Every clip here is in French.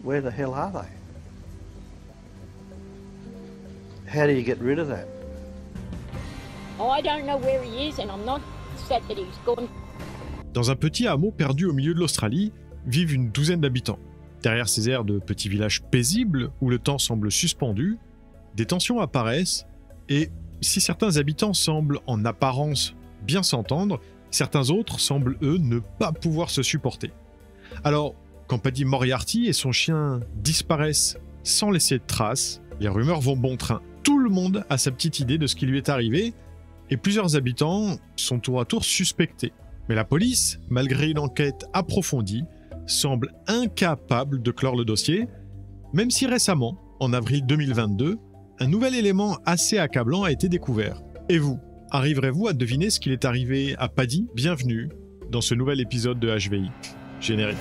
Where the hell are they? How do you get rid of that? Oh, I don't know where he is, and I'm not sad that he's gone. Dans un petit hameau perdu au milieu de l'Australie, vivent une douzaine d'habitants. Derrière ces airs de petits villages paisibles, où le temps semble suspendu, des tensions apparaissent, et si certains habitants semblent en apparence bien s'entendre, certains autres semblent eux ne pas pouvoir se supporter. Alors, quand Paddy Moriarty et son chien disparaissent sans laisser de traces, les rumeurs vont bon train. Tout le monde a sa petite idée de ce qui lui est arrivé, et plusieurs habitants sont tour à tour suspectés. Mais la police, malgré une enquête approfondie, semble incapable de clore le dossier, même si récemment, en avril 2022, un nouvel élément assez accablant a été découvert. Et vous, arriverez-vous à deviner ce qu'il est arrivé à Paddy? Bienvenue dans ce nouvel épisode de HVI. Générique.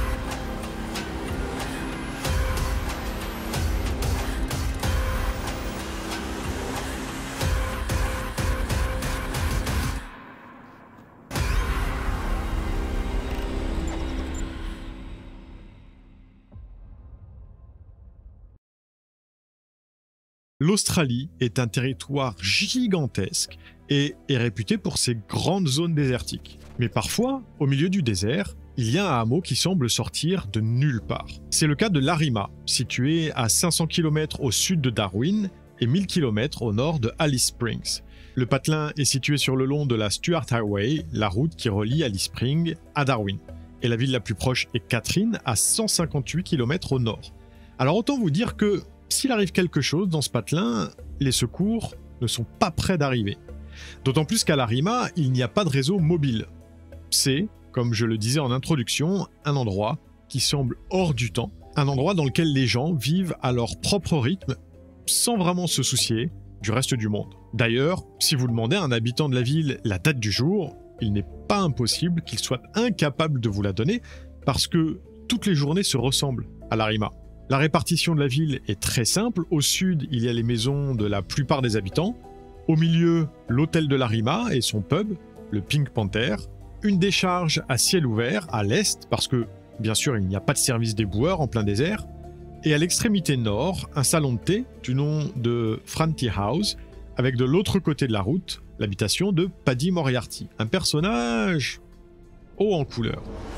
L'Australie est un territoire gigantesque et est réputé pour ses grandes zones désertiques. Mais parfois, au milieu du désert, il y a un hameau qui semble sortir de nulle part. C'est le cas de Larima, situé à 500 km au sud de Darwin et 1000 km au nord de Alice Springs. Le patelin est situé sur le long de la Stuart Highway, la route qui relie Alice Springs à Darwin. Et la ville la plus proche est Katherine, à 158 km au nord. Alors autant vous dire que s'il arrive quelque chose dans ce patelin, les secours ne sont pas prêts d'arriver. D'autant plus qu'à Larima, il n'y a pas de réseau mobile. C'est, comme je le disais en introduction, un endroit qui semble hors du temps, un endroit dans lequel les gens vivent à leur propre rythme, sans vraiment se soucier du reste du monde. D'ailleurs, si vous demandez à un habitant de la ville la date du jour, il n'est pas impossible qu'il soit incapable de vous la donner, parce que toutes les journées se ressemblent à Larima. La répartition de la ville est très simple. Au sud, il y a les maisons de la plupart des habitants. Au milieu, l'hôtel de Larima et son pub, le Pink Panther. Une décharge à ciel ouvert à l'est, parce que, bien sûr, il n'y a pas de service d'éboueur en plein désert. Et à l'extrémité nord, un salon de thé du nom de Franti House, avec de l'autre côté de la route, l'habitation de Paddy Moriarty. Un personnage haut en couleur.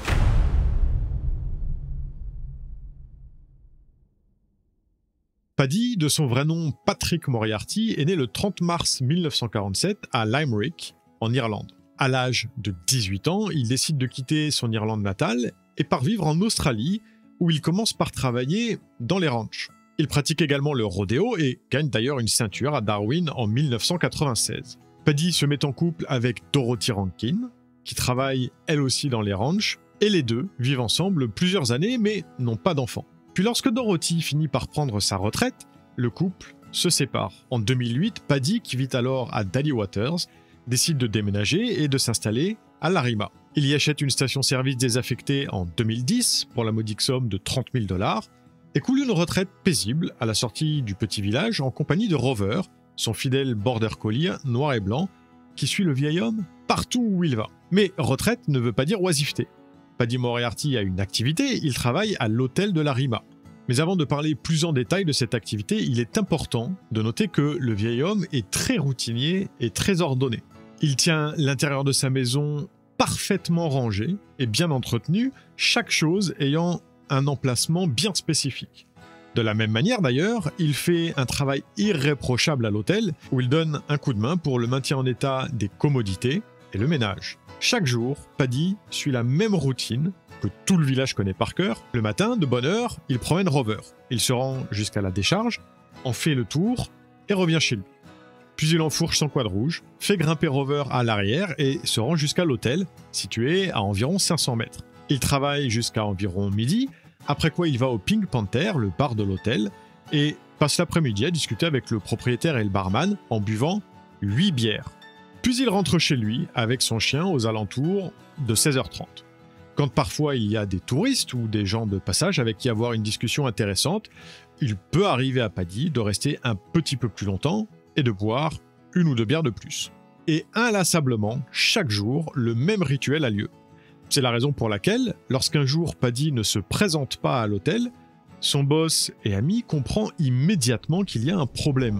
Paddy, de son vrai nom Patrick Moriarty, est né le 30 mars 1947 à Limerick, en Irlande. À l'âge de 18 ans, il décide de quitter son Irlande natale et part vivre en Australie, où il commence par travailler dans les ranchs. Il pratique également le rodéo et gagne d'ailleurs une ceinture à Darwin en 1996. Paddy se met en couple avec Dorothy Rankin, qui travaille elle aussi dans les ranchs, et les deux vivent ensemble plusieurs années mais n'ont pas d'enfants. Puis lorsque Dorothy finit par prendre sa retraite, le couple se sépare. En 2008, Paddy, qui vit alors à Daly Waters, décide de déménager et de s'installer à Larima. Il y achète une station-service désaffectée en 2010 pour la modique somme de 30 000 $, et coule une retraite paisible à la sortie du petit village en compagnie de Rover, son fidèle border collie noir et blanc, qui suit le vieil homme partout où il va. Mais retraite ne veut pas dire oisiveté. Paddy Moriarty a une activité, il travaille à l'hôtel de Larima. Mais avant de parler plus en détail de cette activité, il est important de noter que le vieil homme est très routinier et très ordonné. Il tient l'intérieur de sa maison parfaitement rangé et bien entretenu, chaque chose ayant un emplacement bien spécifique. De la même manière d'ailleurs, il fait un travail irréprochable à l'hôtel, où il donne un coup de main pour le maintien en état des commodités et le ménage. Chaque jour, Paddy suit la même routine que tout le village connaît par cœur. Le matin, de bonne heure, il promène Rover. Il se rend jusqu'à la décharge, en fait le tour et revient chez lui. Puis il enfourche son quad rouge, fait grimper Rover à l'arrière et se rend jusqu'à l'hôtel, situé à environ 500 mètres. Il travaille jusqu'à environ midi, après quoi il va au Pink Panther, le bar de l'hôtel, et passe l'après-midi à discuter avec le propriétaire et le barman en buvant 8 bières. Puis il rentre chez lui avec son chien aux alentours de 16h30. Quand parfois il y a des touristes ou des gens de passage avec qui avoir une discussion intéressante, il peut arriver à Paddy de rester un petit peu plus longtemps et de boire 1 ou 2 bières de plus. Et inlassablement, chaque jour, le même rituel a lieu. C'est la raison pour laquelle, lorsqu'un jour Paddy ne se présente pas à l'hôtel, Son boss et ami comprend immédiatement qu'il y a un problème.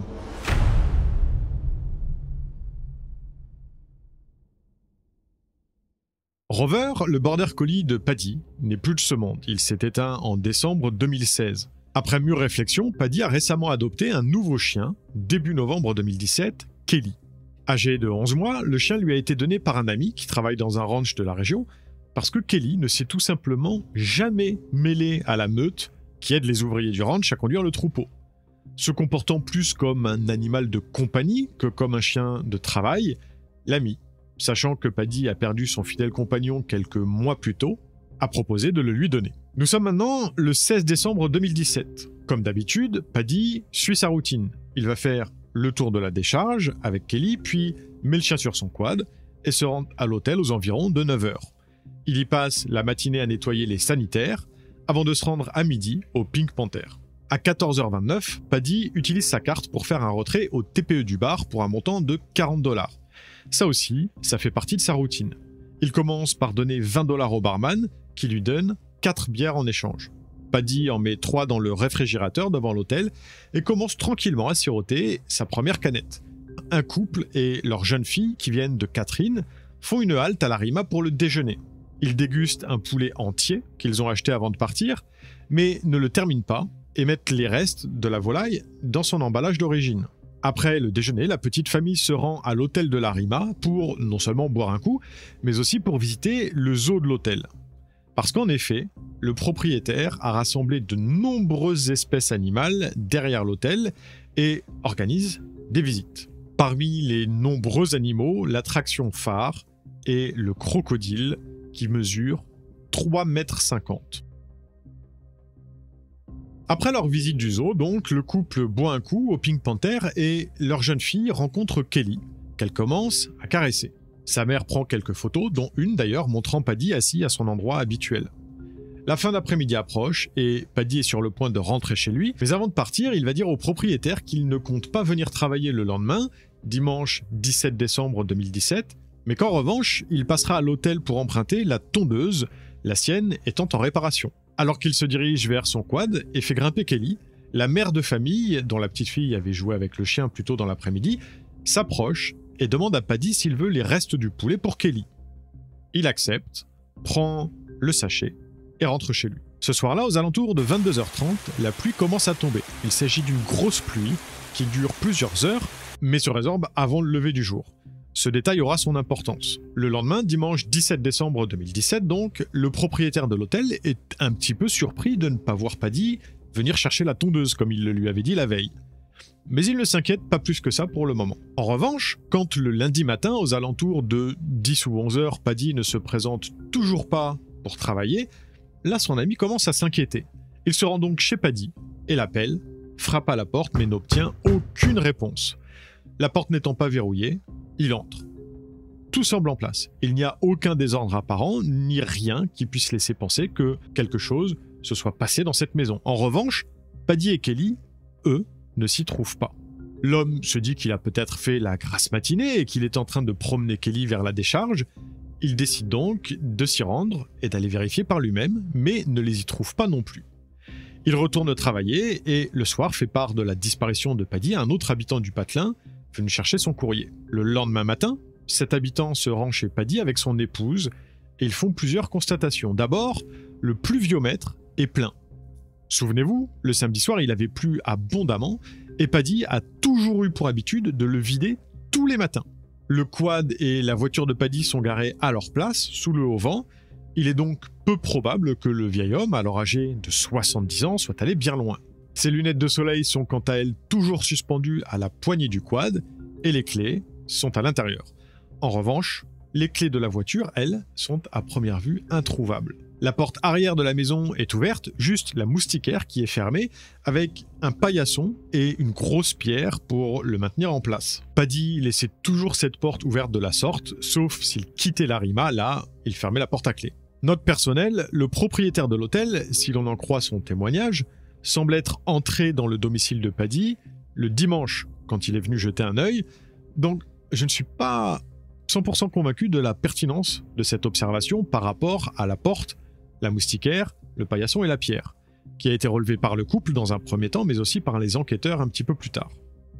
Rover, le border collie de Paddy, n'est plus de ce monde. Il s'est éteint en décembre 2016. Après mûre réflexion, Paddy a récemment adopté un nouveau chien, début novembre 2017, Kelly. Âgé de 11 mois, le chien lui a été donné par un ami qui travaille dans un ranch de la région, parce que Kelly ne s'est tout simplement jamais mêlé à la meute qui aide les ouvriers du ranch à conduire le troupeau. Se comportant plus comme un animal de compagnie que comme un chien de travail, l'ami, sachant que Paddy a perdu son fidèle compagnon quelques mois plus tôt, a proposé de le lui donner. Nous sommes maintenant le 16 décembre 2017. Comme d'habitude, Paddy suit sa routine. Il va faire le tour de la décharge avec Kelly, puis met le chien sur son quad et se rend à l'hôtel aux environs de 9h. Il y passe la matinée à nettoyer les sanitaires avant de se rendre à midi au Pink Panther. À 14h29, Paddy utilise sa carte pour faire un retrait au TPE du bar pour un montant de $40. Ça aussi, ça fait partie de sa routine. Il commence par donner $20 au barman, qui lui donne 4 bières en échange. Paddy en met 3 dans le réfrigérateur devant l'hôtel et commence tranquillement à siroter sa première canette. Un couple et leur jeune fille, qui viennent de Catherine, font une halte à la Rima pour le déjeuner. Ils dégustent un poulet entier qu'ils ont acheté avant de partir, mais ne le terminent pas et mettent les restes de la volaille dans son emballage d'origine. Après le déjeuner, la petite famille se rend à l'hôtel de la Rima pour non seulement boire un coup, mais aussi pour visiter le zoo de l'hôtel. Parce qu'en effet, le propriétaire a rassemblé de nombreuses espèces animales derrière l'hôtel et organise des visites. Parmi les nombreux animaux, l'attraction phare est le crocodile qui mesure 3,50 m. Après leur visite du zoo, donc, le couple boit un coup au Pink Panther et leur jeune fille rencontre Kelly, qu'elle commence à caresser. Sa mère prend quelques photos, dont une d'ailleurs montrant Paddy assis à son endroit habituel. La fin d'après-midi approche et Paddy est sur le point de rentrer chez lui, mais avant de partir, il va dire au propriétaire qu'il ne compte pas venir travailler le lendemain, dimanche 17 décembre 2017, mais qu'en revanche, il passera à l'hôtel pour emprunter la tondeuse, la sienne étant en réparation. Alors qu'il se dirige vers son quad et fait grimper Kelly, la mère de famille, dont la petite fille avait joué avec le chien plus tôt dans l'après-midi, s'approche et demande à Paddy s'il veut les restes du poulet pour Kelly. Il accepte, prend le sachet et rentre chez lui. Ce soir-là, aux alentours de 22h30, la pluie commence à tomber. Il s'agit d'une grosse pluie qui dure plusieurs heures, mais se résorbe avant le lever du jour. Ce détail aura son importance. Le lendemain, dimanche 17 décembre 2017 donc, le propriétaire de l'hôtel est un petit peu surpris de ne pas voir Paddy venir chercher la tondeuse comme il le lui avait dit la veille. Mais il ne s'inquiète pas plus que ça pour le moment. En revanche, quand le lundi matin, aux alentours de 10 ou 11 heures, Paddy ne se présente toujours pas pour travailler, là son ami commence à s'inquiéter. Il se rend donc chez Paddy et l'appelle, frappe à la porte mais n'obtient aucune réponse. La porte n'étant pas verrouillée, il entre. Tout semble en place. Il n'y a aucun désordre apparent, ni rien qui puisse laisser penser que quelque chose se soit passé dans cette maison. En revanche, Paddy et Kelly, eux, ne s'y trouvent pas. L'homme se dit qu'il a peut-être fait la grasse matinée et qu'il est en train de promener Kelly vers la décharge. Il décide donc de s'y rendre et d'aller vérifier par lui-même, mais ne les y trouve pas non plus. Il retourne travailler et le soir fait part de la disparition de Paddy à un autre habitant du patelin venu chercher son courrier. Le lendemain matin, cet habitant se rend chez Paddy avec son épouse et ils font plusieurs constatations. D'abord, le pluviomètre est plein. Souvenez-vous, le samedi soir, il avait plu abondamment et Paddy a toujours eu pour habitude de le vider tous les matins. Le quad et la voiture de Paddy sont garés à leur place, sous le haut vent. Il est donc peu probable que le vieil homme, alors âgé de 70 ans, soit allé bien loin. Ses lunettes de soleil sont quant à elles toujours suspendues à la poignée du quad et les clés sont à l'intérieur. En revanche, les clés de la voiture, elles, sont à première vue introuvables. La porte arrière de la maison est ouverte, juste la moustiquaire qui est fermée, avec un paillasson et une grosse pierre pour le maintenir en place. Paddy laissait toujours cette porte ouverte de la sorte, sauf s'il quittait la Rima, là, il fermait la porte à clé. Note personnelle, le propriétaire de l'hôtel, si l'on en croit son témoignage, semble être entré dans le domicile de Paddy le dimanche, quand il est venu jeter un œil, donc je ne suis pas 100% convaincu de la pertinence de cette observation par rapport à la porte, la moustiquaire, le paillasson et la pierre. qui a été relevé par le couple dans un premier temps, mais aussi par les enquêteurs un petit peu plus tard.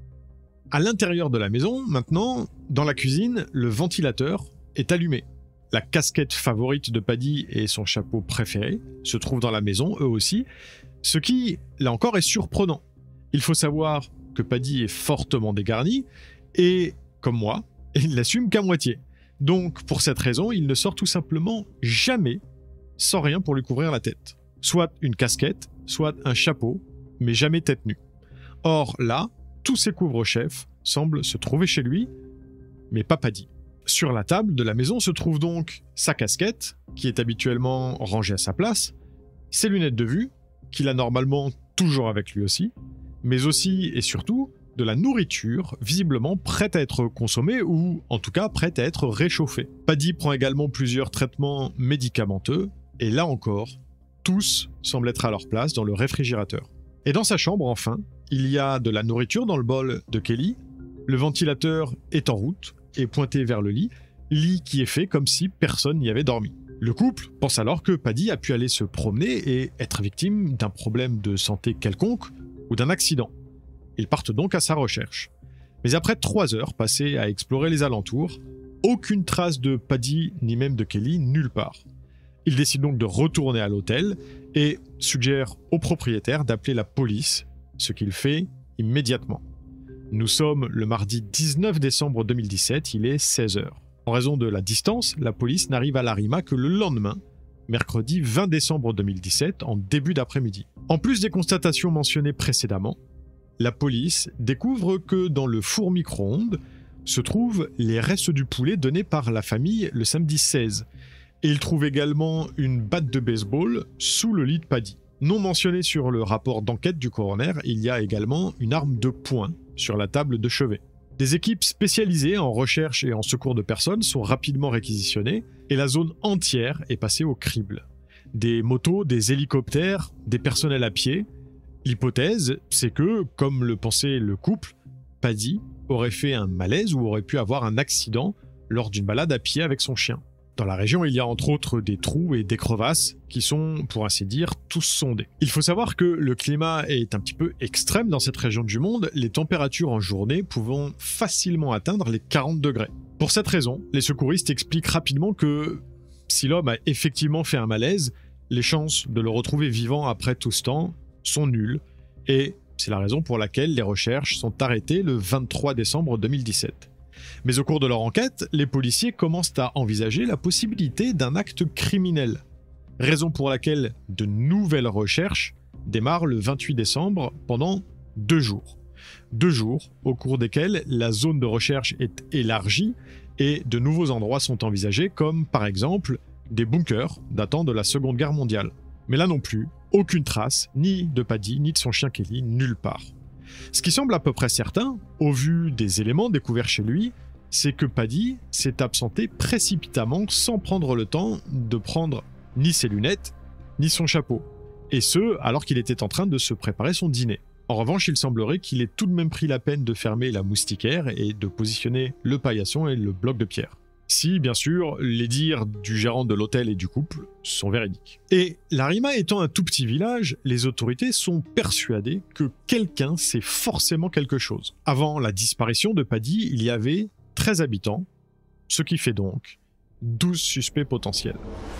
À l'intérieur de la maison, maintenant, dans la cuisine, le ventilateur est allumé. La casquette favorite de Paddy et son chapeau préféré se trouvent dans la maison, eux aussi, ce qui, là encore, est surprenant. Il faut savoir que Paddy est fortement dégarni et, comme moi, il l'assume qu'à moitié. Donc, pour cette raison, il ne sort tout simplement jamais sans rien pour lui couvrir la tête. Soit une casquette, soit un chapeau, mais jamais tête nue. Or, là, tous ses couvre-chefs semblent se trouver chez lui, mais pas Paddy. Sur la table de la maison se trouve donc sa casquette, qui est habituellement rangée à sa place, ses lunettes de vue, qu'il a normalement toujours avec lui aussi, mais aussi et surtout de la nourriture visiblement prête à être consommée ou en tout cas prête à être réchauffée. Paddy prend également plusieurs traitements médicamenteux et là encore, tous semblent être à leur place dans le réfrigérateur. Et dans sa chambre enfin, il y a de la nourriture dans le bol de Kelly, le ventilateur est en route et pointé vers le lit qui est fait comme si personne n'y avait dormi. Le couple pense alors que Paddy a pu aller se promener et être victime d'un problème de santé quelconque ou d'un accident. Ils partent donc à sa recherche. Mais après 3 heures passées à explorer les alentours, aucune trace de Paddy ni même de Kelly nulle part. Ils décident donc de retourner à l'hôtel et suggèrent au propriétaire d'appeler la police, ce qu'il fait immédiatement. Nous sommes le mardi 19 décembre 2017, il est 16h. En raison de la distance, la police n'arrive à l'Arima que le lendemain, mercredi 20 décembre 2017, en début d'après-midi. En plus des constatations mentionnées précédemment, la police découvre que dans le four micro-ondes se trouvent les restes du poulet donné par la famille le samedi 16. Et ils trouvent également une batte de baseball sous le lit de Paddy. Non mentionné sur le rapport d'enquête du coroner, il y a également une arme de poing sur la table de chevet. Des équipes spécialisées en recherche et en secours de personnes sont rapidement réquisitionnées et la zone entière est passée au crible. Des motos, des hélicoptères, des personnels à pied. L'hypothèse, c'est que, comme le pensait le couple, Paddy aurait fait un malaise ou aurait pu avoir un accident lors d'une balade à pied avec son chien. Dans la région, il y a entre autres des trous et des crevasses qui sont, pour ainsi dire, tous sondés. Il faut savoir que le climat est un petit peu extrême dans cette région du monde, les températures en journée pouvant facilement atteindre les 40 degrés. Pour cette raison, les secouristes expliquent rapidement que si l'homme a effectivement fait un malaise, les chances de le retrouver vivant après tout ce temps sont nulles, et c'est la raison pour laquelle les recherches sont arrêtées le 23 décembre 2017. Mais au cours de leur enquête, les policiers commencent à envisager la possibilité d'un acte criminel. Raison pour laquelle de nouvelles recherches démarrent le 28 décembre pendant 2 jours. 2 jours au cours desquels la zone de recherche est élargie et de nouveaux endroits sont envisagés comme par exemple des bunkers datant de la Seconde Guerre mondiale. Mais là non plus, aucune trace, ni de Paddy ni de son chien Kelly, nulle part. Ce qui semble à peu près certain, au vu des éléments découverts chez lui, c'est que Paddy s'est absenté précipitamment sans prendre le temps de prendre ni ses lunettes, ni son chapeau. Et ce, alors qu'il était en train de se préparer son dîner. En revanche, il semblerait qu'il ait tout de même pris la peine de fermer la moustiquaire et de positionner le paillasson et le bloc de pierre. Si, bien sûr, les dires du gérant de l'hôtel et du couple sont véridiques. Et l'Arima étant un tout petit village, les autorités sont persuadées que quelqu'un sait forcément quelque chose. Avant la disparition de Paddy, il y avait 13 habitants, ce qui fait donc 12 suspects potentiels.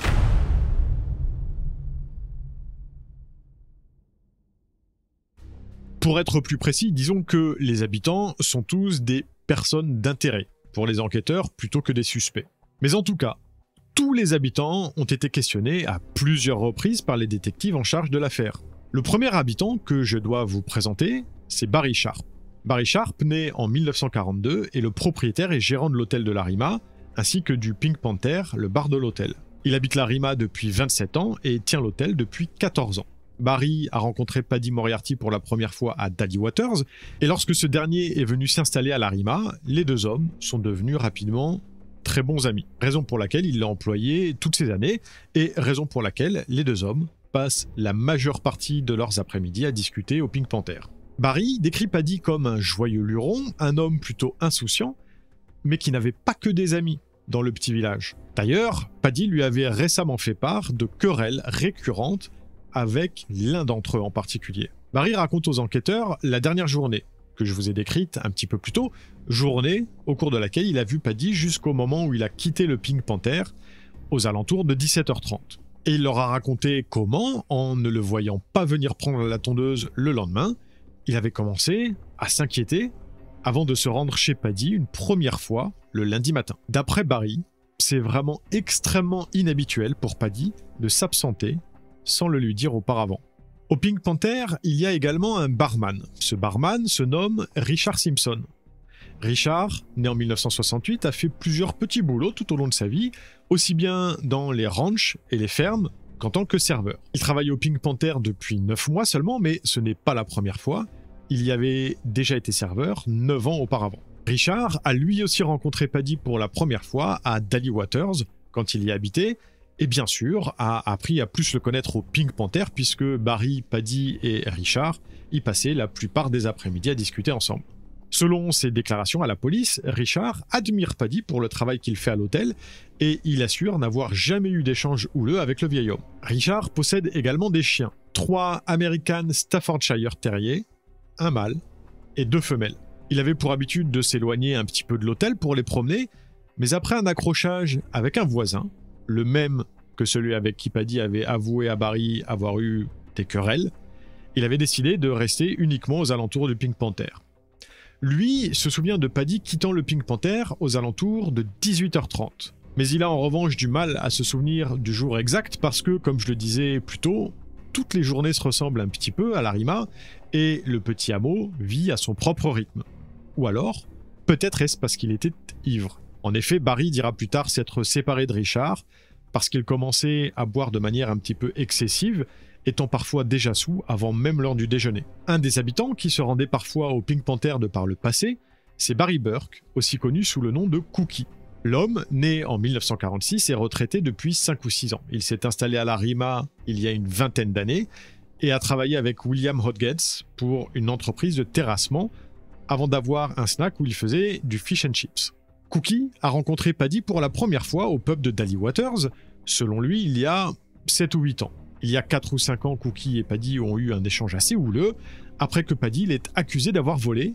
Pour être plus précis, disons que les habitants sont tous des personnes d'intérêt pour les enquêteurs plutôt que des suspects. Mais en tout cas, tous les habitants ont été questionnés à plusieurs reprises par les détectives en charge de l'affaire. Le premier habitant que je dois vous présenter, c'est Barry Sharp. Barry Sharp naît en 1942 et le propriétaire et gérant de l'hôtel de l'Arima, ainsi que du Pink Panther, le bar de l'hôtel. Il habite l'Arima depuis 27 ans et tient l'hôtel depuis 14 ans. Barry a rencontré Paddy Moriarty pour la première fois à Daddy Waters, et lorsque ce dernier est venu s'installer à l'Arima, les deux hommes sont devenus rapidement très bons amis. Raison pour laquelle il l'a employé toutes ces années, et raison pour laquelle les deux hommes passent la majeure partie de leurs après-midi à discuter au Pink Panther. Barry décrit Paddy comme un joyeux luron, un homme plutôt insouciant, mais qui n'avait pas que des amis dans le petit village. D'ailleurs, Paddy lui avait récemment fait part de querelles récurrentes avec l'un d'entre eux en particulier. Barry raconte aux enquêteurs la dernière journée, que je vous ai décrite un petit peu plus tôt, journée au cours de laquelle il a vu Paddy jusqu'au moment où il a quitté le Pink Panther, aux alentours de 17h30. Et il leur a raconté comment, en ne le voyant pas venir prendre la tondeuse le lendemain, il avait commencé à s'inquiéter avant de se rendre chez Paddy une première fois le lundi matin. D'après Barry, c'est vraiment extrêmement inhabituel pour Paddy de s'absenter sans le lui dire auparavant. Au Pink Panther, il y a également un barman. Ce barman se nomme Richard Simpson. Richard, né en 1968, a fait plusieurs petits boulots tout au long de sa vie, aussi bien dans les ranchs et les fermes qu'en tant que serveur. Il travaille au Pink Panther depuis 9 mois seulement, mais ce n'est pas la première fois. Il y avait déjà été serveur 9 ans auparavant. Richard a lui aussi rencontré Paddy pour la première fois à Daly Waters, quand il y habitait, et bien sûr a appris à plus le connaître au Pink Panther, puisque Barry, Paddy et Richard y passaient la plupart des après-midi à discuter ensemble. Selon ses déclarations à la police, Richard admire Paddy pour le travail qu'il fait à l'hôtel et il assure n'avoir jamais eu d'échange houleux avec le vieil homme. Richard possède également des chiens, 3 American Staffordshire Terriers, un mâle et 2 femelles. Il avait pour habitude de s'éloigner un petit peu de l'hôtel pour les promener, mais après un accrochage avec un voisin, le même que celui avec qui Paddy avait avoué à Barry avoir eu des querelles, il avait décidé de rester uniquement aux alentours du Pink Panther. Lui se souvient de Paddy quittant le Pink Panther aux alentours de 18h30. Mais il a en revanche du mal à se souvenir du jour exact parce que, comme je le disais plus tôt, toutes les journées se ressemblent un petit peu à l'Arima et le petit hameau vit à son propre rythme. Ou alors, peut-être est-ce parce qu'il était ivre. En effet, Barry dira plus tard s'être séparé de Richard parce qu'il commençait à boire de manière un petit peu excessive, étant parfois déjà sous avant même l'heure du déjeuner. Un des habitants qui se rendait parfois au Pink Panther de par le passé, c'est Barry Burke, aussi connu sous le nom de Cookie. L'homme, né en 1946, est retraité depuis 5 ou 6 ans. Il s'est installé à la Rima il y a une vingtaine d'années et a travaillé avec William Hodgetts pour une entreprise de terrassement avant d'avoir un snack où il faisait du fish and chips. Cookie a rencontré Paddy pour la première fois au pub de Daly Waters, selon lui il y a 7 ou 8 ans. Il y a 4 ou 5 ans, Cookie et Paddy ont eu un échange assez houleux, après que Paddy l'ait accusé d'avoir volé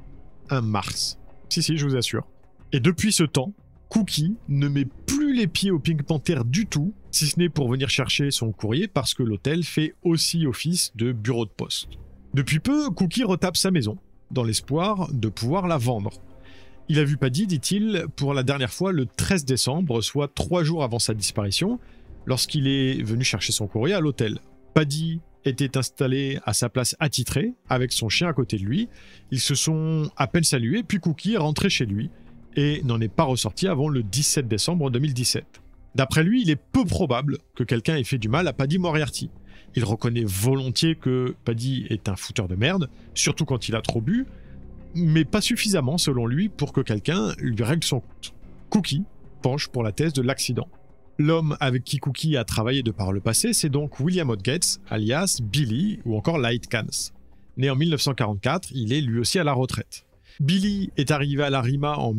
un Mars. Si, je vous assure. Et depuis ce temps, Cookie ne met plus les pieds au Pink Panther du tout, si ce n'est pour venir chercher son courrier parce que l'hôtel fait aussi office de bureau de poste. Depuis peu, Cookie retape sa maison, dans l'espoir de pouvoir la vendre. Il a vu Paddy, dit-il, pour la dernière fois le 13 décembre, soit 3 jours avant sa disparition, lorsqu'il est venu chercher son courrier à l'hôtel. Paddy était installé à sa place attitrée, avec son chien à côté de lui. Ils se sont à peine salués, puis Cookie est rentré chez lui, et n'en est pas ressorti avant le 17 décembre 2017. D'après lui, il est peu probable que quelqu'un ait fait du mal à Paddy Moriarty. Il reconnaît volontiers que Paddy est un fouteur de merde, surtout quand il a trop bu, mais pas suffisamment selon lui pour que quelqu'un lui règle son compte. Cookie penche pour la thèse de l'accident. L'homme avec qui Cookie a travaillé de par le passé, c'est donc William Hodgetts, alias Billy ou encore Light Cans. Né en 1944, il est lui aussi à la retraite. Billy est arrivé à la Rima en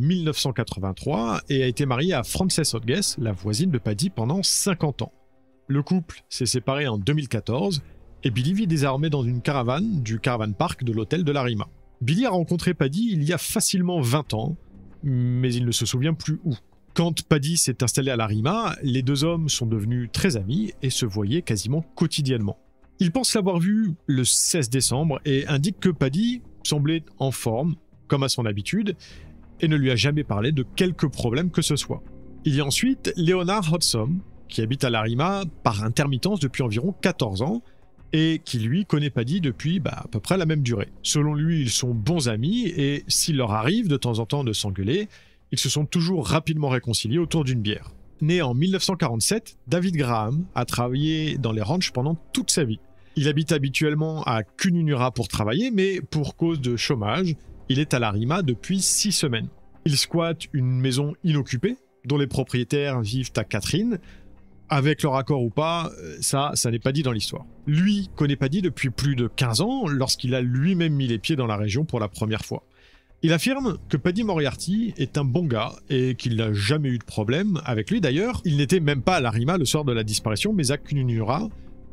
1983 et a été marié à Frances Hodges, la voisine de Paddy, pendant 50 ans. Le couple s'est séparé en 2014 et Billy vit désormais dans une caravane du Caravan Park de l'hôtel de la Rima. Billy a rencontré Paddy il y a facilement 20 ans, mais il ne se souvient plus où. Quand Paddy s'est installé à la Rima, les 2 hommes sont devenus très amis et se voyaient quasiment quotidiennement. Il pense l'avoir vu le 16 décembre et indique que Paddy semblait en forme, comme à son habitude, et ne lui a jamais parlé de quelque problème que ce soit. Il y a ensuite Leonard Hodsom, qui habite à la Rima par intermittence depuis environ 14 ans, et qui lui connaît Paddy depuis à peu près la même durée. Selon lui, ils sont bons amis, et s'il leur arrive de temps en temps de s'engueuler, ils se sont toujours rapidement réconciliés autour d'une bière. Né en 1947, David Graham a travaillé dans les ranchs pendant toute sa vie. Il habite habituellement à Cununura pour travailler, mais pour cause de chômage, il est à la Rima depuis 6 semaines. Il squatte une maison inoccupée, dont les propriétaires vivent à Catherine. Avec leur accord ou pas, ça n'est pas dit dans l'histoire. Lui connaît Paddy depuis plus de 15 ans, lorsqu'il a lui-même mis les pieds dans la région pour la première fois. Il affirme que Paddy Moriarty est un bon gars et qu'il n'a jamais eu de problème avec lui. D'ailleurs, il n'était même pas à la Rima le soir de la disparition, mais à Cununura,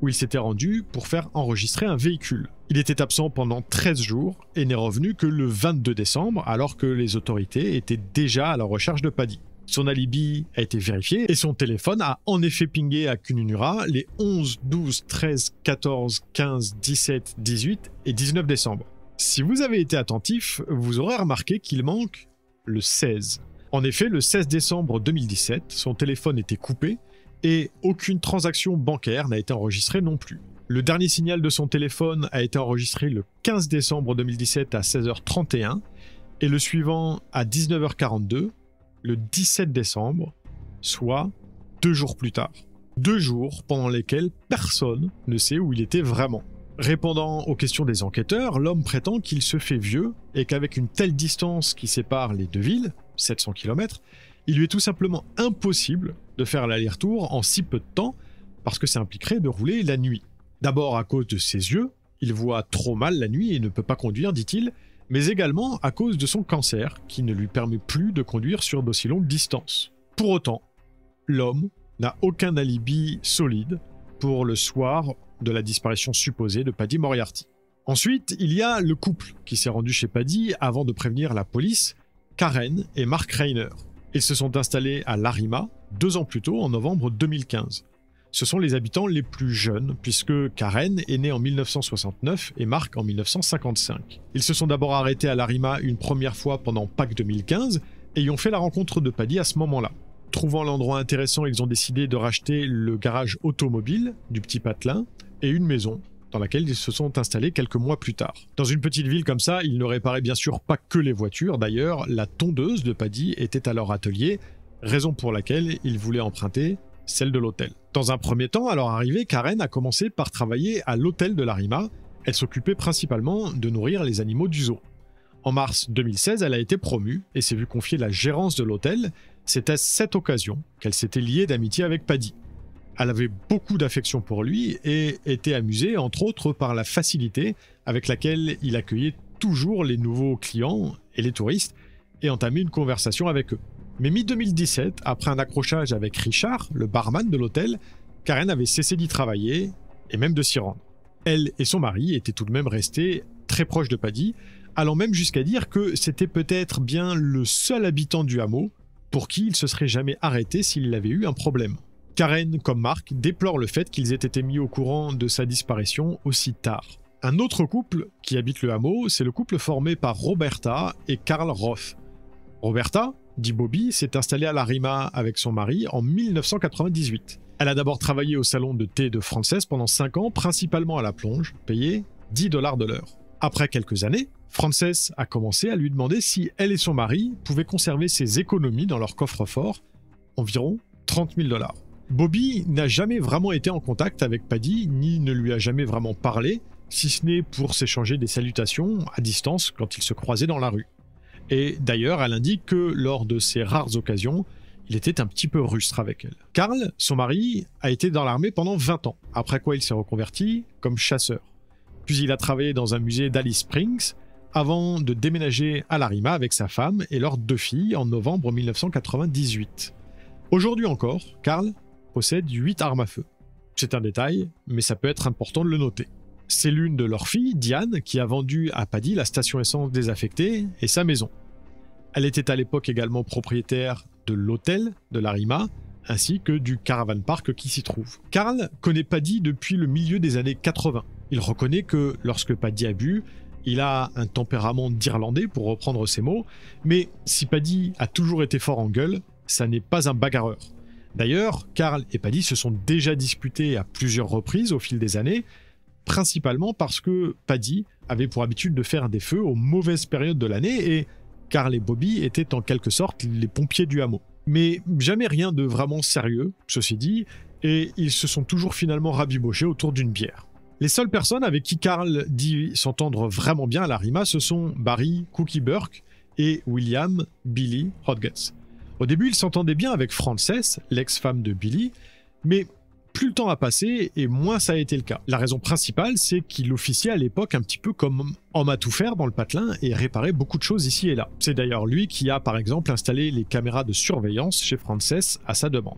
où il s'était rendu pour faire enregistrer un véhicule. Il était absent pendant 13 jours et n'est revenu que le 22 décembre, alors que les autorités étaient déjà à la recherche de Paddy. Son alibi a été vérifié et son téléphone a en effet pingé à Kununurra les 11, 12, 13, 14, 15, 17, 18 et 19 décembre. Si vous avez été attentif, vous aurez remarqué qu'il manque le 16. En effet, le 16 décembre 2017, son téléphone était coupé et aucune transaction bancaire n'a été enregistrée non plus. Le dernier signal de son téléphone a été enregistré le 15 décembre 2017 à 16h31 et le suivant à 19h42 le 17 décembre, soit 2 jours plus tard. 2 jours pendant lesquels personne ne sait où il était vraiment. Répondant aux questions des enquêteurs, l'homme prétend qu'il se fait vieux et qu'avec une telle distance qui sépare les deux villes, 700 km, il lui est tout simplement impossible de faire l'aller-retour en si peu de temps parce que ça impliquerait de rouler la nuit. D'abord à cause de ses yeux, il voit trop mal la nuit et ne peut pas conduire, dit-il, mais également à cause de son cancer qui ne lui permet plus de conduire sur d'aussi longues distances. Pour autant, l'homme n'a aucun alibi solide pour le soir de la disparition supposée de Paddy Moriarty. Ensuite, il y a le couple qui s'est rendu chez Paddy avant de prévenir la police, Karen et Mark Rainer. Ils se sont installés à Larima 2 ans plus tôt, en novembre 2015. Ce sont les habitants les plus jeunes, puisque Karen est née en 1969 et Mark en 1955. Ils se sont d'abord arrêtés à Larima une première fois pendant Pâques 2015 et y ont fait la rencontre de Paddy à ce moment-là. Trouvant l'endroit intéressant, ils ont décidé de racheter le garage automobile du Petit Patelin et une maison dans laquelle ils se sont installés quelques mois plus tard. Dans une petite ville comme ça, ils ne réparaient bien sûr pas que les voitures. D'ailleurs, la tondeuse de Paddy était à leur atelier, raison pour laquelle ils voulaient emprunter celle de l'hôtel. Dans un premier temps, à leur arrivée, Karen a commencé par travailler à l'hôtel de Larima. Elle s'occupait principalement de nourrir les animaux du zoo. En mars 2016, elle a été promue et s'est vue confier la gérance de l'hôtel. C'est à cette occasion qu'elle s'était liée d'amitié avec Paddy. Elle avait beaucoup d'affection pour lui et était amusée, entre autres, par la facilité avec laquelle il accueillait toujours les nouveaux clients et les touristes et entamait une conversation avec eux. Mais mi-2017, après un accrochage avec Richard, le barman de l'hôtel, Karen avait cessé d'y travailler et même de s'y rendre. Elle et son mari étaient tout de même restés très proches de Paddy, allant même jusqu'à dire que c'était peut-être bien le seul habitant du hameau pour qui il se serait jamais arrêté s'il avait eu un problème. Karen, comme Mark, déplore le fait qu'ils aient été mis au courant de sa disparition aussi tard. Un autre couple qui habite le hameau, c'est le couple formé par Roberta et Karl Roth. Roberta, dit Bobby, s'est installée à Larima avec son mari en 1998. Elle a d'abord travaillé au salon de thé de Frances pendant 5 ans, principalement à la plonge, payée $10 de l'heure. Après quelques années, Frances a commencé à lui demander si elle et son mari pouvaient conserver ses économies dans leur coffre-fort, environ $30 000. Bobby n'a jamais vraiment été en contact avec Paddy, ni ne lui a jamais vraiment parlé, si ce n'est pour s'échanger des salutations à distance quand ils se croisaient dans la rue. Et d'ailleurs, elle indique que lors de ces rares occasions, il était un petit peu rustre avec elle. Karl, son mari, a été dans l'armée pendant 20 ans, après quoi il s'est reconverti comme chasseur. Puis il a travaillé dans un musée d'Alice Springs, avant de déménager à Larima avec sa femme et leurs 2 filles en novembre 1998. Aujourd'hui encore, Karl possède 8 armes à feu. C'est un détail, mais ça peut être important de le noter. C'est l'une de leurs filles, Diane, qui a vendu à Paddy la station essence désaffectée et sa maison. Elle était à l'époque également propriétaire de l'hôtel de Larima, ainsi que du caravan park qui s'y trouve. Karl connaît Paddy depuis le milieu des années 80. Il reconnaît que lorsque Paddy a bu, il a un tempérament d'Irlandais, pour reprendre ses mots, mais si Paddy a toujours été fort en gueule, ça n'est pas un bagarreur. D'ailleurs, Karl et Paddy se sont déjà disputés à plusieurs reprises au fil des années, principalement parce que Paddy avait pour habitude de faire des feux aux mauvaises périodes de l'année et Karl et Bobby étaient en quelque sorte les pompiers du hameau. Mais jamais rien de vraiment sérieux, ceci dit, et ils se sont toujours finalement rabibochés autour d'une bière. Les seules personnes avec qui Karl dit s'entendre vraiment bien à Larima, ce sont Barry Cookie Burke et William Billy Hodges. Au début, il s'entendait bien avec Frances, l'ex-femme de Billy, mais plus le temps a passé et moins ça a été le cas. La raison principale, c'est qu'il officiait à l'époque un petit peu comme homme à tout faire dans le patelin et réparait beaucoup de choses ici et là. C'est d'ailleurs lui qui a par exemple installé les caméras de surveillance chez Frances à sa demande.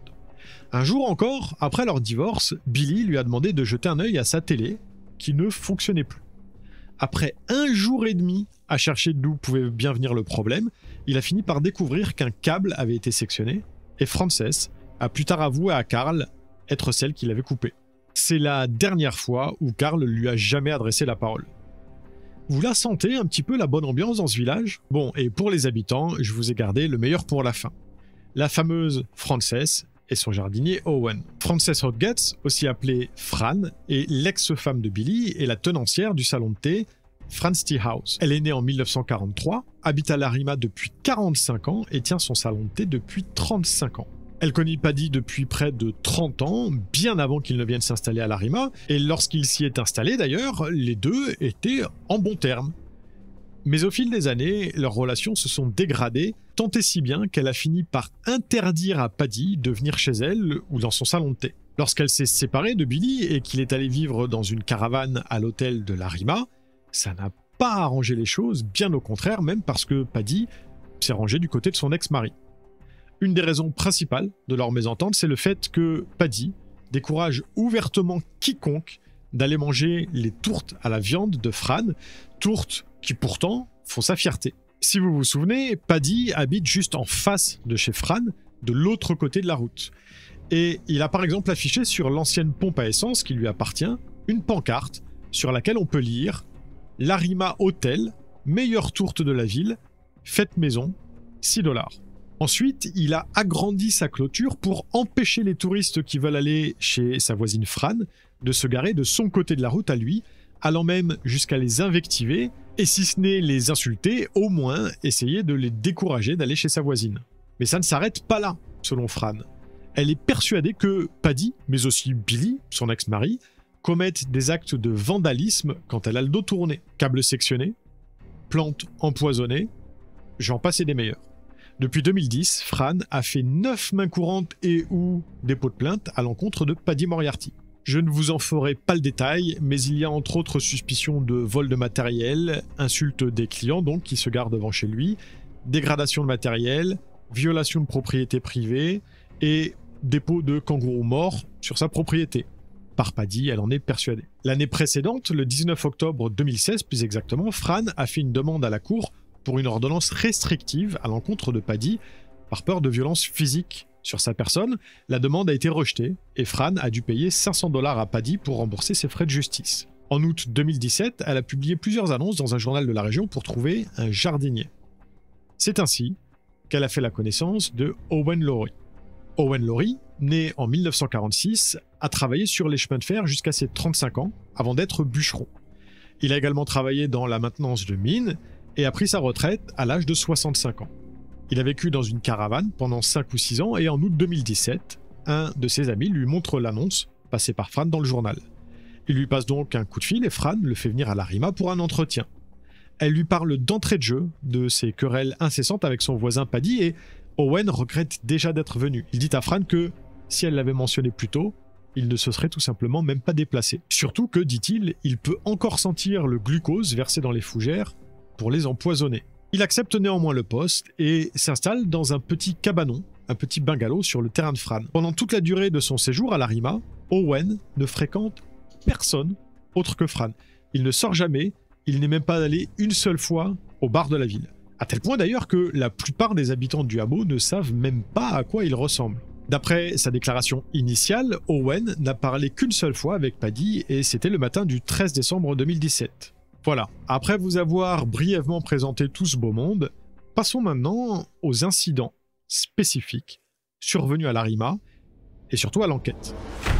Un jour encore, après leur divorce, Billy lui a demandé de jeter un œil à sa télé, qui ne fonctionnait plus. Après 1 jour et demi à chercher d'où pouvait bien venir le problème, il a fini par découvrir qu'un câble avait été sectionné, et Frances a plus tard avoué à Carl être celle qui l'avait coupé. C'est la dernière fois où Carl lui a jamais adressé la parole. Vous la sentez un petit peu la bonne ambiance dans ce village? Bon, et pour les habitants, je vous ai gardé le meilleur pour la fin. La fameuse Frances et son jardinier Owen. Frances Hodgetts, aussi appelée Fran, est l'ex-femme de Billy et la tenancière du salon de thé Fran's Tea House. Elle est née en 1943, habite à Larima depuis 45 ans et tient son salon de thé depuis 35 ans. Elle connaît Paddy depuis près de 30 ans, bien avant qu'il ne vienne s'installer à Larima, et lorsqu'il s'y est installé d'ailleurs, les deux étaient en bons termes. Mais au fil des années, leurs relations se sont dégradées, tant et si bien qu'elle a fini par interdire à Paddy de venir chez elle ou dans son salon de thé. Lorsqu'elle s'est séparée de Billy et qu'il est allé vivre dans une caravane à l'hôtel de Larima, ça n'a pas arrangé les choses, bien au contraire, même parce que Paddy s'est rangé du côté de son ex-mari. Une des raisons principales de leur mésentente, c'est le fait que Paddy décourage ouvertement quiconque d'aller manger les tourtes à la viande de Fran, tourtes qui pourtant font sa fierté. Si vous vous souvenez, Paddy habite juste en face de chez Fran, de l'autre côté de la route. Et il a par exemple affiché sur l'ancienne pompe à essence qui lui appartient, une pancarte sur laquelle on peut lire « Larima Hotel, meilleure tourte de la ville, faites maison, $6 ». Ensuite, il a agrandi sa clôture pour empêcher les touristes qui veulent aller chez sa voisine Fran de se garer de son côté de la route à lui, allant même jusqu'à les invectiver, et si ce n'est les insulter, au moins essayer de les décourager d'aller chez sa voisine. Mais ça ne s'arrête pas là, selon Fran. Elle est persuadée que Paddy, mais aussi Billy, son ex-mari, commettent des actes de vandalisme quand elle a le dos tourné. Câbles sectionnés, plantes empoisonnées, j'en passe et des meilleurs. Depuis 2010, Fran a fait 9 mains courantes et ou dépôt de plainte à l'encontre de Paddy Moriarty. Je ne vous en ferai pas le détail, mais il y a entre autres suspicions de vol de matériel, insultes des clients donc qui se garent devant chez lui, dégradation de matériel, violation de propriété privée et dépôt de kangourous morts sur sa propriété. Par Paddy, elle en est persuadée. L'année précédente, le 19 octobre 2016 plus exactement, Fran a fait une demande à la cour pour une ordonnance restrictive à l'encontre de Paddy par peur de violences physiques sur sa personne. La demande a été rejetée et Fran a dû payer $500 à Paddy pour rembourser ses frais de justice. En août 2017, elle a publié plusieurs annonces dans un journal de la région pour trouver un jardinier. C'est ainsi qu'elle a fait la connaissance de Owen Laurie. Owen Laurie, né en 1946, a travaillé sur les chemins de fer jusqu'à ses 35 ans avant d'être bûcheron. Il a également travaillé dans la maintenance de mines et a pris sa retraite à l'âge de 65 ans. Il a vécu dans une caravane pendant 5 ou 6 ans et en août 2017, un de ses amis lui montre l'annonce passée par Fran dans le journal. Il lui passe donc un coup de fil et Fran le fait venir à Larima pour un entretien. Elle lui parle d'entrée de jeu, de ses querelles incessantes avec son voisin Paddy et Owen regrette déjà d'être venu. Il dit à Fran que, si elle l'avait mentionné plus tôt, il ne se serait tout simplement même pas déplacé. Surtout que, dit-il, il peut encore sentir le glucose versé dans les fougères pour les empoisonner. Il accepte néanmoins le poste et s'installe dans un petit cabanon, un petit bungalow sur le terrain de Fran. Pendant toute la durée de son séjour à Larima, Owen ne fréquente personne autre que Fran. Il ne sort jamais, il n'est même pas allé une seule fois au bar de la ville. À tel point d'ailleurs que la plupart des habitants du hameau ne savent même pas à quoi il ressemble. D'après sa déclaration initiale, Owen n'a parlé qu'une seule fois avec Paddy et c'était le matin du 13 décembre 2017. Voilà, après vous avoir brièvement présenté tout ce beau monde, passons maintenant aux incidents spécifiques survenus à Larima et surtout à l'enquête.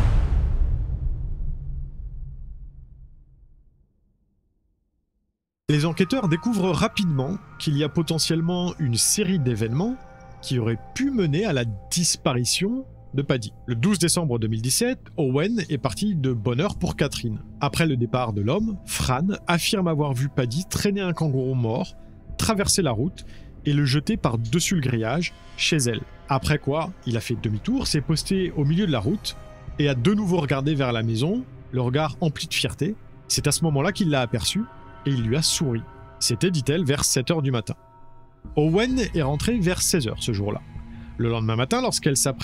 Les enquêteurs découvrent rapidement qu'il y a potentiellement une série d'événements qui auraient pu mener à la disparition de Paddy. Le 12 décembre 2017, Owen est parti de bonne heure pour Catherine. Après le départ de l'homme, Fran affirme avoir vu Paddy traîner un kangourou mort, traverser la route et le jeter par-dessus le grillage chez elle. Après quoi, il a fait demi-tour, s'est posté au milieu de la route et a de nouveau regardé vers la maison, le regard empli de fierté. C'est à ce moment-là qu'il l'a aperçu et il lui a souri. C'était, dit-elle, vers 7h du matin. Owen est rentré vers 16h ce jour-là. Le lendemain matin, lorsqu'elle s'apprête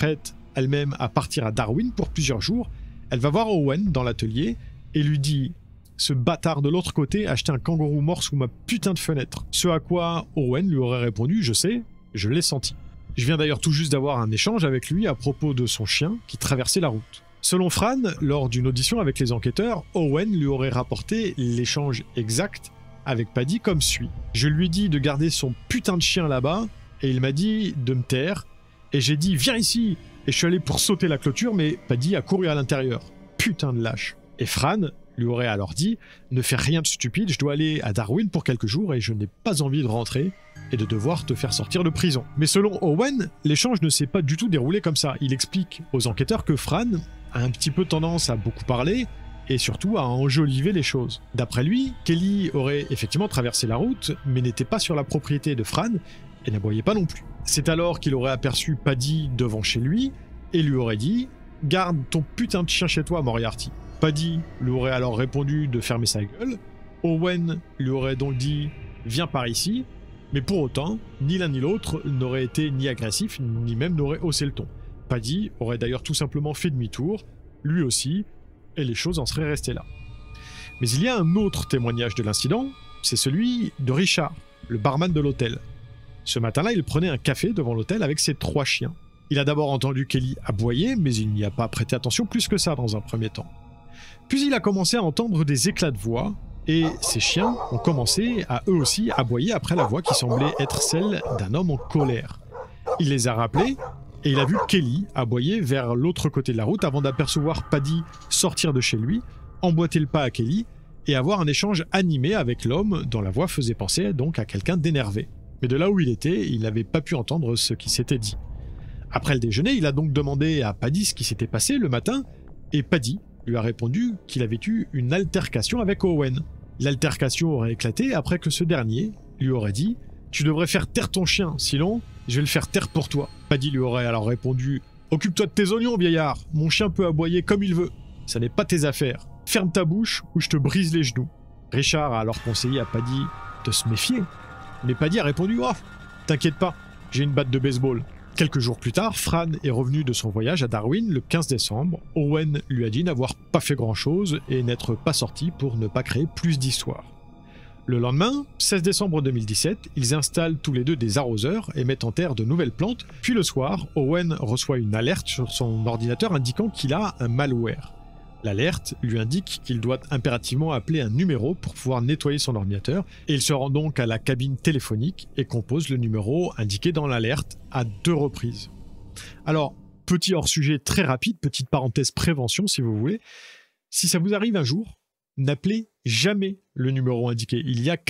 elle-même à partir à Darwin pour plusieurs jours. Elle va voir Owen dans l'atelier et lui dit « Ce bâtard de l'autre côté a acheté un kangourou mort sous ma putain de fenêtre ». Ce à quoi Owen lui aurait répondu « Je sais, je l'ai senti ». Je viens d'ailleurs tout juste d'avoir un échange avec lui à propos de son chien qui traversait la route. Selon Fran, lors d'une audition avec les enquêteurs, Owen lui aurait rapporté l'échange exact avec Paddy comme suit. Je lui ai dit de garder son putain de chien là-bas et il m'a dit de me taire et j'ai dit viens ici et je suis allé pour sauter la clôture mais Paddy a couru à l'intérieur. Putain de lâche. Et Fran lui aurait alors dit ne fais rien de stupide, je dois aller à Darwin pour quelques jours et je n'ai pas envie de rentrer et de devoir te faire sortir de prison. Mais selon Owen, l'échange ne s'est pas du tout déroulé comme ça. Il explique aux enquêteurs que Fran a un petit peu tendance à beaucoup parler et surtout à enjoliver les choses. D'après lui, Kelly aurait effectivement traversé la route, mais n'était pas sur la propriété de Fran et n'aboyait pas non plus. C'est alors qu'il aurait aperçu Paddy devant chez lui et lui aurait dit « Garde ton putain de chien chez toi, Moriarty ». Paddy lui aurait alors répondu de fermer sa gueule. Owen lui aurait donc dit « Viens par ici ». Mais pour autant, ni l'un ni l'autre n'aurait été ni agressif, ni même n'aurait haussé le ton. Paddy aurait d'ailleurs tout simplement fait demi-tour, lui aussi, et les choses en seraient restées là. Mais il y a un autre témoignage de l'incident, c'est celui de Richard, le barman de l'hôtel. Ce matin-là, il prenait un café devant l'hôtel avec ses 3 chiens. Il a d'abord entendu Kelly aboyer, mais il n'y a pas prêté attention plus que ça dans un premier temps. Puis il a commencé à entendre des éclats de voix, et ces chiens ont commencé à eux aussi aboyer après la voix qui semblait être celle d'un homme en colère. Il les a rappelés, et il a vu Kelly aboyer vers l'autre côté de la route avant d'apercevoir Paddy sortir de chez lui, emboîter le pas à Kelly, et avoir un échange animé avec l'homme dont la voix faisait penser donc à quelqu'un d'énervé. Mais de là où il était, il n'avait pas pu entendre ce qui s'était dit. Après le déjeuner, il a donc demandé à Paddy ce qui s'était passé le matin, et Paddy lui a répondu qu'il avait eu une altercation avec Owen. L'altercation aurait éclaté après que ce dernier lui aurait dit « Tu devrais faire taire ton chien, sinon je vais le faire taire pour toi ». Paddy lui aurait alors répondu « Occupe-toi de tes oignons, vieillard, mon chien peut aboyer comme il veut, ça n'est pas tes affaires. Ferme ta bouche ou je te brise les genoux ». Richard a alors conseillé à Paddy de se méfier, mais Paddy a répondu « Oh, t'inquiète pas, j'ai une batte de baseball ». Quelques jours plus tard, Fran est revenu de son voyage à Darwin le 15 décembre. Owen lui a dit n'avoir pas fait grand-chose et n'être pas sorti pour ne pas créer plus d'histoires. Le lendemain, 16 décembre 2017, ils installent tous les deux des arroseurs et mettent en terre de nouvelles plantes. Puis le soir, Owen reçoit une alerte sur son ordinateur indiquant qu'il a un malware. L'alerte lui indique qu'il doit impérativement appeler un numéro pour pouvoir nettoyer son ordinateur et il se rend donc à la cabine téléphonique et compose le numéro indiqué dans l'alerte à 2 reprises. Alors, petit hors-sujet très rapide, petite parenthèse prévention si vous voulez, si ça vous arrive un jour, n'appelez jamais le numéro indiqué. Il y a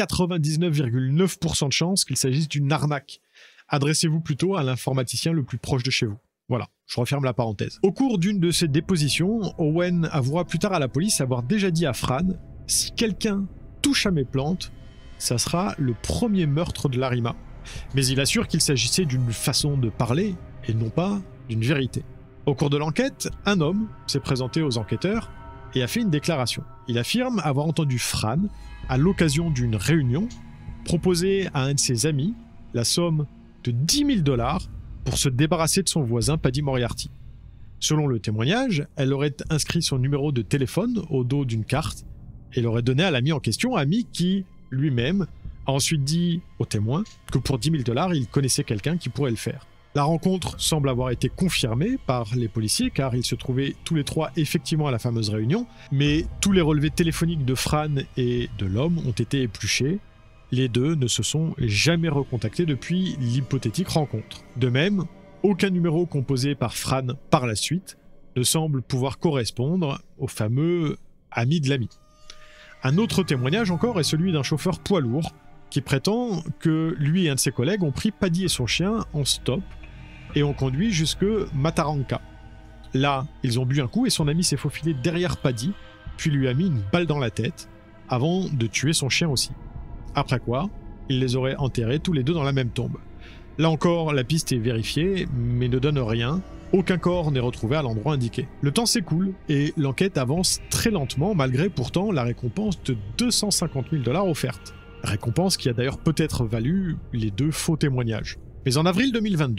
99,9% de chances qu'il s'agisse d'une arnaque. Adressez-vous plutôt à l'informaticien le plus proche de chez vous. Voilà, je referme la parenthèse. Au cours d'une de ses dépositions, Owen avouera plus tard à la police avoir déjà dit à Fran « Si quelqu'un touche à mes plantes, ça sera le premier meurtre de Larima ». Mais il assure qu'il s'agissait d'une façon de parler et non pas d'une vérité. Au cours de l'enquête, un homme s'est présenté aux enquêteurs et a fait une déclaration. Il affirme avoir entendu Fran, à l'occasion d'une réunion, proposer à un de ses amis la somme de 10 000 $ pour se débarrasser de son voisin Paddy Moriarty. Selon le témoignage, elle aurait inscrit son numéro de téléphone au dos d'une carte et l'aurait donné à l'ami en question, ami qui, lui-même, a ensuite dit aux témoins que pour 10 000 $, il connaissait quelqu'un qui pourrait le faire. La rencontre semble avoir été confirmée par les policiers car ils se trouvaient tous les 3 effectivement à la fameuse réunion, mais tous les relevés téléphoniques de Fran et de l'homme ont été épluchés. Les deux ne se sont jamais recontactés depuis l'hypothétique rencontre. De même, aucun numéro composé par Fran par la suite ne semble pouvoir correspondre au fameux ami de l'ami. Un autre témoignage encore est celui d'un chauffeur poids lourd qui prétend que lui et un de ses collègues ont pris Paddy et son chien en stop et ont conduit jusque Mataranka. Là, ils ont bu un coup et son ami s'est faufilé derrière Paddy, puis lui a mis une balle dans la tête avant de tuer son chien aussi. Après quoi, il les aurait enterrés tous les deux dans la même tombe. Là encore, la piste est vérifiée, mais ne donne rien. Aucun corps n'est retrouvé à l'endroit indiqué. Le temps s'écoule et l'enquête avance très lentement, malgré pourtant la récompense de 250 000 $ offerte. Récompense qui a d'ailleurs peut-être valu les 2 faux témoignages. Mais en avril 2022,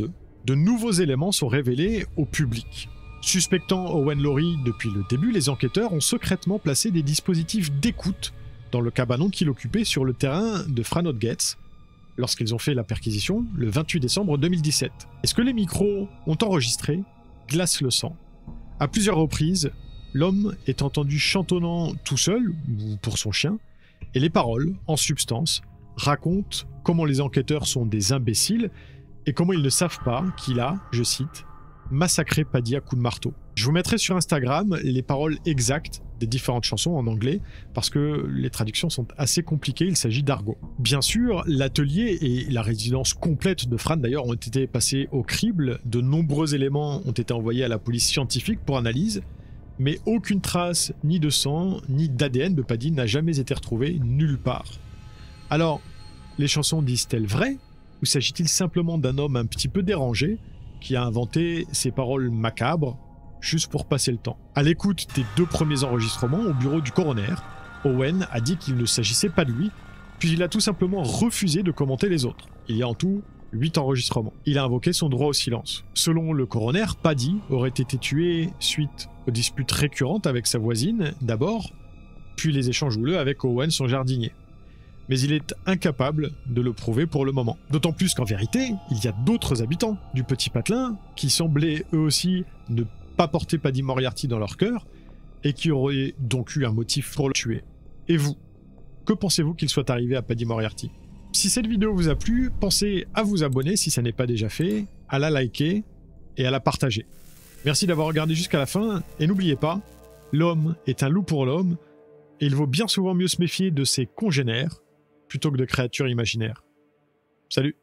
de nouveaux éléments sont révélés au public. Suspectant Owen Laurie depuis le début, les enquêteurs ont secrètement placé des dispositifs d'écoute dans le cabanon qu'il occupait sur le terrain de Franot Gates lorsqu'ils ont fait la perquisition le 28 décembre 2017. Et ce que les micros ont enregistré glace le sang. À plusieurs reprises, l'homme est entendu chantonnant tout seul, ou pour son chien, et les paroles, en substance, racontent comment les enquêteurs sont des imbéciles et comment ils ne savent pas qu'il a, je cite, massacré Paddy à coups de marteau. Je vous mettrai sur Instagram les paroles exactes des différentes chansons en anglais parce que les traductions sont assez compliquées, il s'agit d'argot. Bien sûr, l'atelier et la résidence complète de Fran d'ailleurs ont été passés au crible, de nombreux éléments ont été envoyés à la police scientifique pour analyse, mais aucune trace ni de sang ni d'ADN de Paddy n'a jamais été retrouvée nulle part. Alors, les chansons disent-elles vrai ou s'agit-il simplement d'un homme un petit peu dérangé qui a inventé ces paroles macabres juste pour passer le temps? À l'écoute des 2 premiers enregistrements au bureau du coroner, Owen a dit qu'il ne s'agissait pas de lui, puis il a tout simplement refusé de commenter les autres. Il y a en tout 8 enregistrements. Il a invoqué son droit au silence. Selon le coroner, Paddy aurait été tué suite aux disputes récurrentes avec sa voisine d'abord, puis les échanges houleux avec Owen, son jardinier. Mais il est incapable de le prouver pour le moment. D'autant plus qu'en vérité, il y a d'autres habitants du Petit Patelin qui semblaient eux aussi ne pas porter Paddy Moriarty dans leur cœur et qui auraient donc eu un motif pour le tuer. Et vous, que pensez-vous qu'il soit arrivé à Paddy Moriarty? Si cette vidéo vous a plu, pensez à vous abonner si ça n'est pas déjà fait, à la liker et à la partager. Merci d'avoir regardé jusqu'à la fin et n'oubliez pas, l'homme est un loup pour l'homme et il vaut bien souvent mieux se méfier de ses congénères plutôt que de créatures imaginaires. Salut!